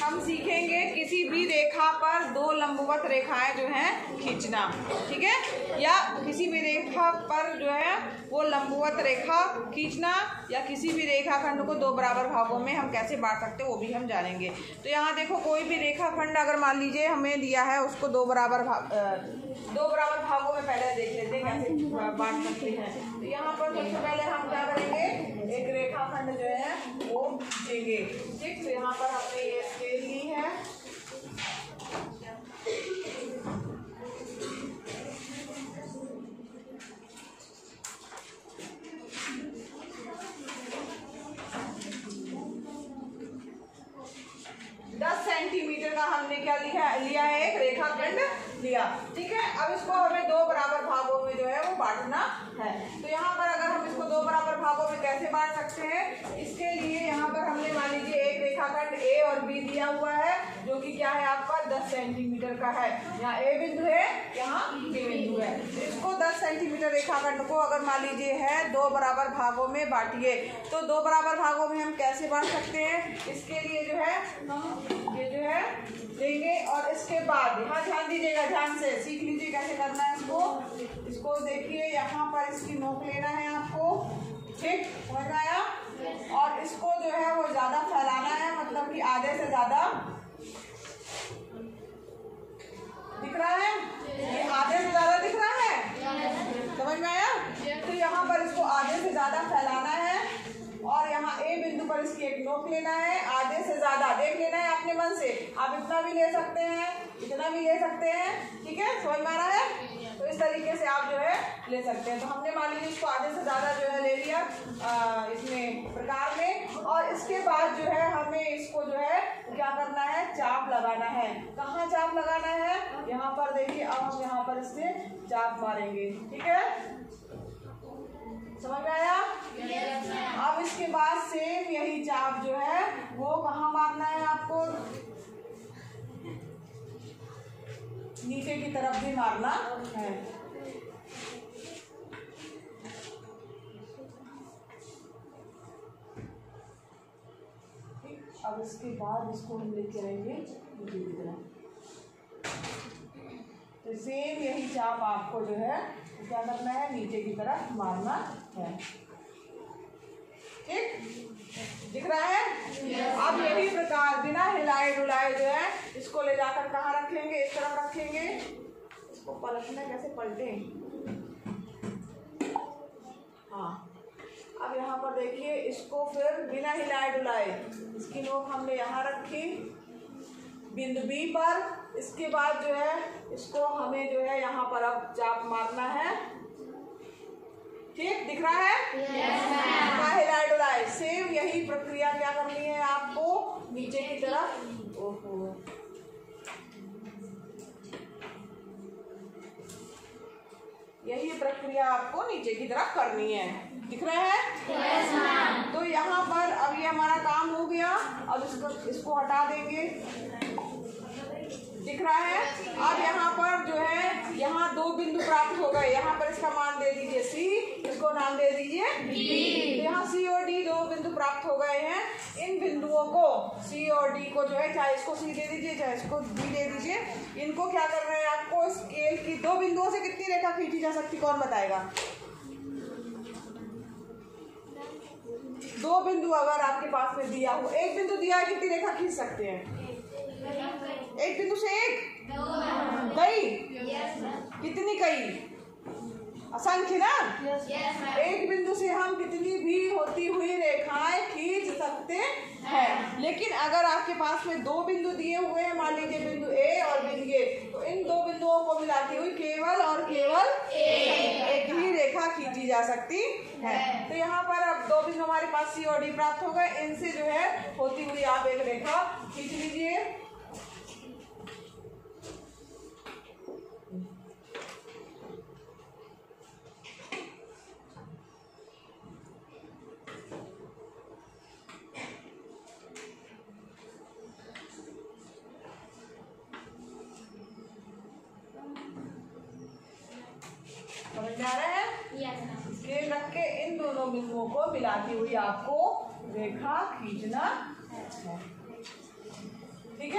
हम सीखेंगे किसी भी रेखा पर दो लंबवत रेखाएं जो हैं खींचना, ठीक है। या किसी भी रेखा पर जो है वो लंबवत रेखा खींचना, या किसी भी रेखाखंड को दो बराबर भागों में हम कैसे बांट सकते हैं वो भी हम जानेंगे। तो यहाँ देखो, कोई भी रेखाखंड अगर मान लीजिए हमें दिया है, उसको दो बराबर भागों में पहले देख लेते हैं कैसे बांट सकते हैं। तो यहाँ पर सबसे पहले हम क्या करेंगे, एक रेखाखंड जो है वो खींचेंगे, ठीक। तो यहाँ पर हमने ये स्केल ली है, 10 सेंटीमीटर का हमने क्या लिया है, एक रेखाखंड लिया, ठीक है। अब इसको हमें दो बराबर भागों में जो है वो बांटना है। तो यहाँ पर अगर हम इसको दो बराबर भागों में कैसे बांट सकते हैं, इसके लिए यहाँ पर हमने मान लीजिए एक रेखाखंड ए और बी दिया हुआ है, जो कि क्या है आपका 10 सेंटीमीटर का है। यहाँ ए बिंदु है, यहाँ बी बिंदु है। तो इसको 10 सेंटीमीटर रेखाखंड को अगर मान लीजिए है दो बराबर भागों में बांटिए, तो दो बराबर भागों में हम कैसे बांट सकते हैं, इसके लिए जो है हम ये जो है देंगे। और इसके बाद यहाँ ध्यान दीजिएगा, ध्यान से सीख लीजिए कैसे करना है इसको देखिए, यहाँ पर इसकी नोक लेना है आपको, ठीक, समझ में आया। और इसको जो है वो ज्यादा फैलाना है, मतलब कि आधे से ज्यादा, दिख रहा है, ये आधे से ज्यादा दिख रहा है, समझ में आया। तो यहाँ पर इसको आधे से ज्यादा फैलाना है, और यहाँ ए बिंदु पर इसकी एक नोक लेना है, आधे से ज्यादा देख लेना है अपने मन से। आप इतना भी ले सकते हैं, इतना भी ले सकते हैं, ठीक है, समझ में आ रहा है। तो इस तरीके से आप जो है ले सकते हैं। तो हमने मान लीजिए इसको आधे से ज्यादा जो है ले लिया इसमें प्रकार में, और इसके बाद जो है हमें इसको जो है क्या करना है, चाप लगाना है। कहाँ चाप लगाना है, यहाँ पर देखिए। अब हम यहाँ पर इससे चाप मारेंगे, ठीक है, समझ में आया। अब इसके बाद सेम यही चाप जो है वो कहाँ मारना है आपको, नीचे की तरफ भी मारना है। अब इसके बाद इसको हम लेके रहेंगे नीचे की तरफ। तो सेम यही चाप आपको जो है क्या करना है, नीचे की तरफ मारना है, ठीक, दिख रहा है। अब यही प्रकार बिना हिलाए डुलाए जो है इसको ले जाकर कहाँ रखेंगे, इस तरफ रखेंगे। इसको पलटना कैसे, पलटे, हाँ। अब यहाँ पर देखिए, इसको फिर बिना हिलाए डुलाए इसकी नोक हमने यहाँ रखी बिंदु बी पर। इसके बाद जो है इसको हमें जो है यहाँ पर अब चाप मारना है, ठीक, दिख रहा है, हिलाए डुलाए। सेम यही प्रक्रिया क्या करनी है आपको, नीचे की तरफ, ओहो, यही प्रक्रिया आपको नीचे की तरफ करनी है, दिख रहा है। तो यहाँ पर अब ये हमारा काम हो गया। अब इसको हटा देंगे, दिख रहा है। अब यहाँ पर जो है यहाँ दो बिंदु प्राप्त हो गए, यहाँ पर इसका मान दे दीजिए सी, इसको नाम दे दीजिए डी। तो यहाँ सी और डी दो बिंदु प्राप्त हो गए हैं। इन बिंदुओं को सी और डी को जो है, चाहे इसको सी दे दीजिए चाहे इसको डी दे दीजिए, इनको क्या करना है आपको, स्केल की दो बिंदुओं से कितनी रेखा खींची जा सकती, कौन बताएगा। दो बिंदु अगर आपके पास में दिया हो, एक बिंदु दिया है, कितनी रेखा खींच सकते हैं, एक बिंदु से एक, कई, कितनी, कई, असंख्य ना। एक बिंदु से हम कितनी भी होती हुई रेखाएं खींच सकते हैं। लेकिन अगर आपके पास में दो बिंदु दिए हुए हैं, मान लीजिए बिंदु ए और बिंदु ए, तो इन दो बिंदुओं को मिलाती हुई केवल और केवल एक ही रेखा खींची जा सकती है। तो यहाँ पर अब दो बिंदु हमारे पास सी और डी प्राप्त हो गए, इनसे जो है होती हुई आप एक रेखा खींच लीजिए। समझ में आ रहा है, स्केल रख के इन दोनों बिंदुओं को मिलाती हुई आपको रेखा खींचना है, ठीक है।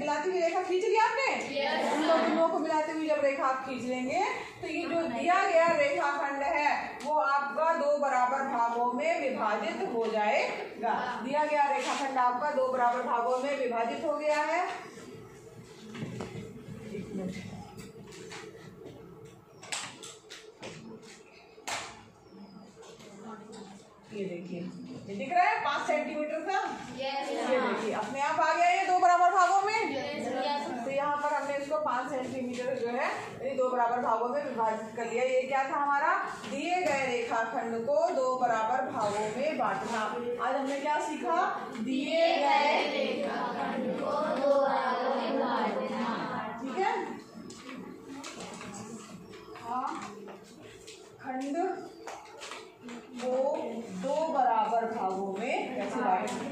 मिलाती हुई रेखा खींच लिया आपने? उन दोनों को मिलाते हुए जब रेखा आप खींच लेंगे तो ये जो दिया गया रेखाखंड है वो आपका दो बराबर भागों में विभाजित हो जाएगा। दिया गया रेखाखंड आपका दो बराबर भागों में विभाजित हो गया है। एक मिनट, ये देखिए, ये दिख रहा है 5 सेंटीमीटर का। ये देखिए अपने आप आ गया ये दो बराबर भागों में। तो यहाँ पर हमने इसको 5 सेंटीमीटर जो है ये दो बराबर भागों में विभाजित कर लिया। ये क्या था हमारा? दिए गए रेखाखंड को दो बराबर भागों में बांटना। आज हमने क्या सीखा? दिए गए रेखाखंड को दो बराबर में बांटना। ठीक है, हाँ, खंड को दो बराबर भागों में कैसे बांटेंगे?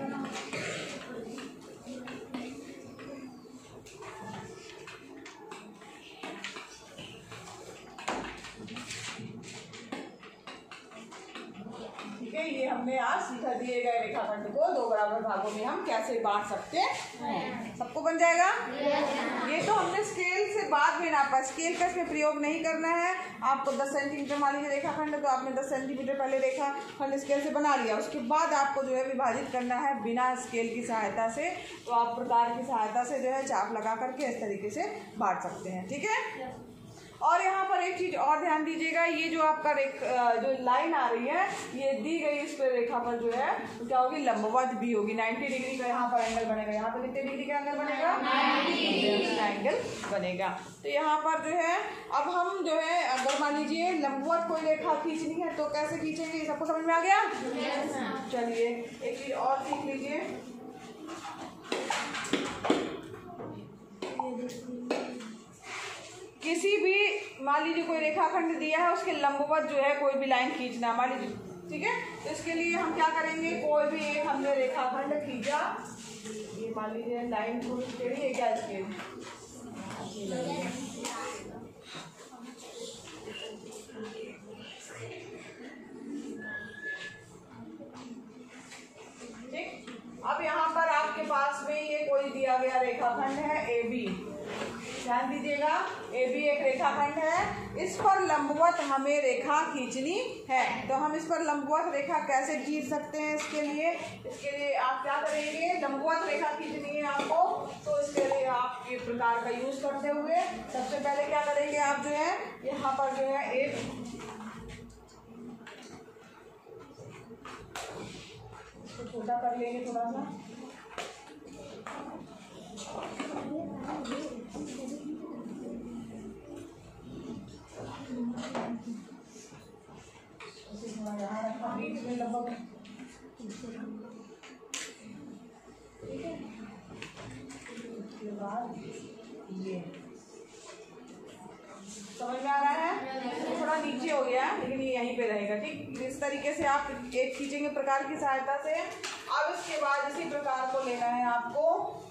ठीक है, ये हमने आज सीखा दिए गए रेखाखंड को दो बराबर भागों में हम कैसे बांट सकते हैं। सबको बन जाएगा? ये तो हमने स्केल से बाद में नापा, स्केल का इसमें प्रयोग नहीं करना है। आपको 10 सेंटीमीटर मान लीजिए रेखाखंड, तो आपने 10 सेंटीमीटर पहले रेखाखंड स्केल से बना लिया। उसके बाद आपको जो है विभाजित करना है बिना स्केल की सहायता से। तो आप प्रकार की सहायता से जो है चाप लगा करके इस तरीके से बांट सकते हैं। ठीक है, और यहाँ पर एक चीज और ध्यान दीजिएगा, ये जो आपका जो लाइन आ रही है ये दी गई इस पर रेखा पर जो है तो क्या होगी? लंबवत भी होगी। 90 डिग्री का यहाँ पर एंगल बनेगा। यहाँ पर कितने डिग्री का एंगल बनेगा? 90 डिग्री का एंगल बनेगा। तो यहाँ पर जो है अब हम जो है अगर मान लीजिए लंबवत कोई रेखा खींचनी है तो कैसे खींचेंगे? सबको समझ में आ गया? चलिए एक चीज और सीख लीजिए। किसी भी मान लीजिए कोई रेखाखंड दिया है उसके लंबवत जो है कोई भी लाइन खींचना मान लीजिए। ठीक है, तो इसके लिए हम क्या करेंगे? कोई भी एक हमने रेखाखंड खींचा, ये मान लीजिए लाइन थोड़ी टेढ़ी है क्या इसके? ठीक, अब यहाँ पर आपके पास में ये कोई दिया गया रेखाखंड है AB। ध्यान दीजिएगा, AB एक रेखाखंड है, इस पर लंबवत हमें रेखा खींचनी है। तो हम इस पर लंबवत रेखा कैसे खींच सकते हैं? इसके लिए आप क्या करेंगे? लंबवत रेखा खींचनी है आपको, तो इसके लिए आप ये प्रकार का यूज करते हुए सबसे पहले क्या करेंगे? आप जो है यहाँ पर जो है एक इसको छोटा कर लेंगे थोड़ा सा। यहाँ रखा बीच में लगभग। ठीक है, उसके बाद ये समझ में आ रहा है? थोड़ा नीचे हो गया लेकिन ये यहीं पे रहेगा। ठीक, इस तरीके से आप एक खींचेंगे प्रकार की सहायता से। अब इसके बाद इसी प्रकार को लेना है आपको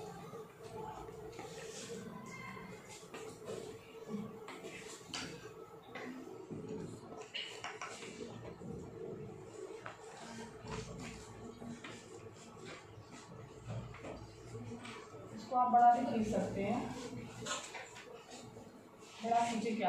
आप बड़ा भी खींच सकते हैं। बड़ा खींचे क्या?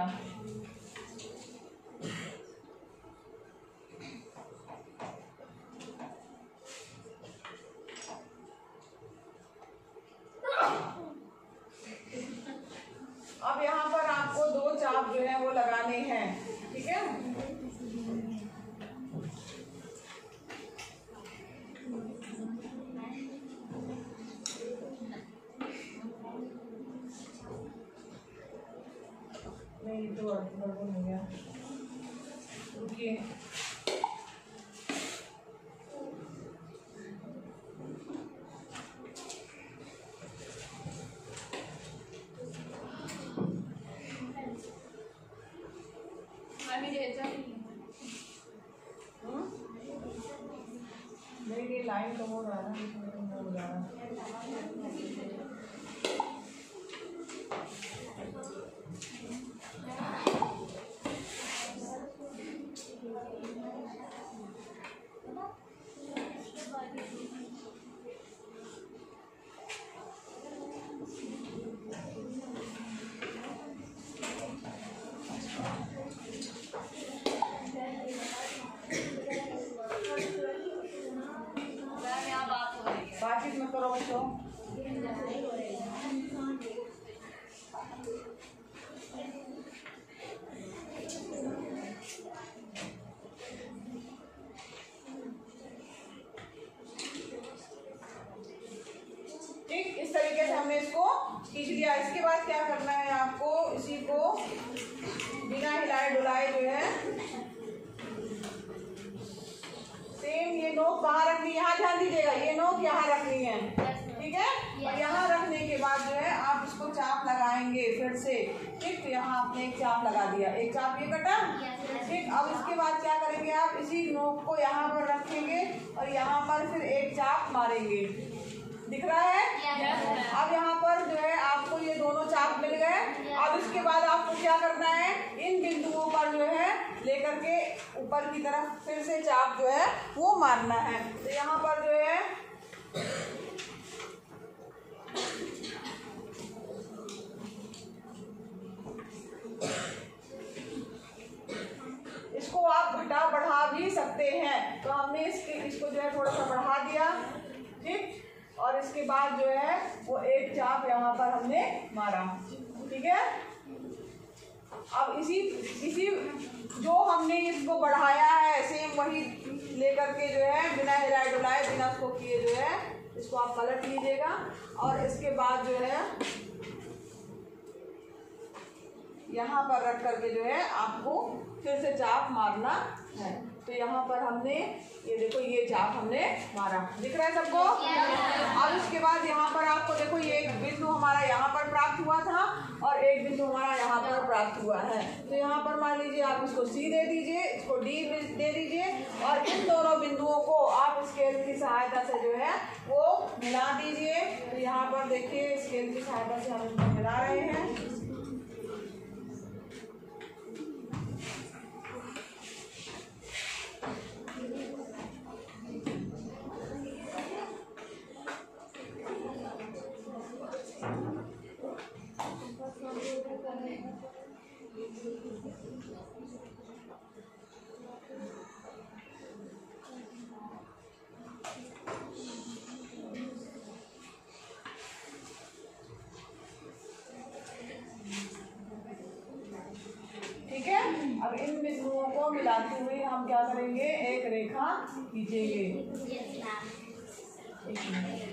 अब यहाँ पर आपको दो चाप जो है वो लगाने हैं। ठीक है, नहीं तो गड़बड़ हो गया। रुकिए, मेरी लाइन तो हो रहा है ना, हो रहा है। मत करो बच्चों। ठीक, इस तरीके से हमने इसको खींच लिया। इसके बाद क्या करना है आपको, इसी को बिना हिलाए डुलाए जो है सेम ये नोक कहाँ रखनी है, यहाँ ध्यान दीजिएगा, ये नोक यहाँ रखनी है, ठीक है। और यहाँ रखने के बाद जो है आप इसको चाप लगाएंगे फिर से। ठीक, तो यहाँ आपने एक चाप लगा दिया, एक चाप ये कटा। ठीक, अब इसके बाद क्या करेंगे आप, इसी नोक को यहाँ पर रखेंगे और यहाँ पर फिर एक चाप मारेंगे। दिख रहा है? अब यहाँ पर जो है आपको ये दोनों चाप मिल गए। अब इसके बाद आपको क्या करना है, इन बिंदुओं पर जो है लेकर के ऊपर की तरफ फिर से चाप जो है वो मारना है। तो यहाँ पर जो है इसको आप घटा बढ़ा भी सकते हैं। तो हमने इसको जो है थोड़ा सा बढ़ा दिया। ठीक, और इसके बाद जो है वो एक चाप यहाँ पर हमने मारा। ठीक है, अब इसी जो हमने इसको बढ़ाया है सेम वही लेकर के जो है बिना हिलाए डुलाए बिना उसको किए जो है इसको आप पलट लीजिएगा। और इसके बाद जो है यहाँ पर रख करके जो है आपको फिर से चाप मारना है। तो यहाँ पर हमने ये देखो ये चाप हमने मारा, दिख रहा है सबको। अब इसके बाद यहाँ पर आपको देखो ये एक बिंदु हमारा यहाँ पर प्राप्त हुआ था और एक बिंदु हमारा यहाँ पर प्राप्त हुआ है। तो यहाँ पर मान लीजिए आप इसको C दे दीजिए, इसको D दे दीजिए और इन दोनों बिंदुओं को आप स्केल की सहायता से जो है वो मिला दीजिए। तो यहाँ पर देखिए स्केल की सहायता से हम इसको मिला रहे हैं। ठीक है, अब इन बिंदुओं को मिलाते हुए हम क्या करेंगे, एक रेखा खींचेंगे। एक मिनट,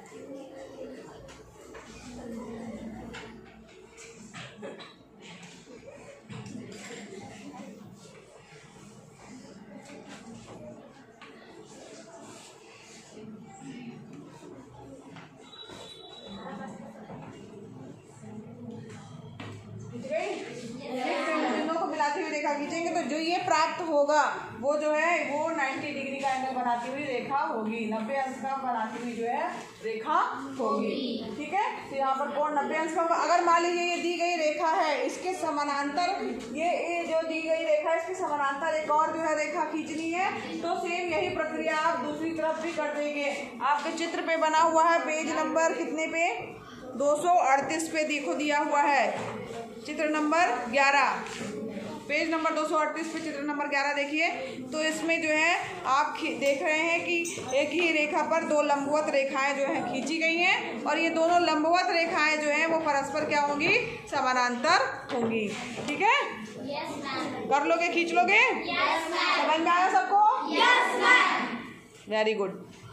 रेखा खींचेंगे तो जो ये प्राप्त होगा वो जो है वो 90 डिग्री का एंगल बनाती हुई रेखा होगी, 90 अंश का बनाती हुई जो है रेखा होगी। ठीक है, तो यहाँ पर कोण 90 अंश का होगा। अगर मान लीजिए ये दी गई रेखा है, इसके समानांतर ये जो दी गई रेखा है इसके समानांतर एक और जो है रेखा खींचनी है, तो सेम यही प्रक्रिया आप दूसरी तरफ भी कर देंगे। आपके चित्र पे बना हुआ है, पेज नंबर कितने पे, 238 पे देखो दिया हुआ है, चित्र नंबर 11, पेज नंबर 238 पे चित्र नंबर 11 देखिए। तो इसमें जो है आप देख रहे हैं कि एक ही रेखा पर दो लंबवत रेखाएं जो है खींची गई हैं और ये दोनों लंबवत रेखाएं जो हैं वो परस्पर क्या होंगी, समानांतर होंगी। ठीक है, कर लोगे, खींच लोगे, समझ में आया सबको? Very good.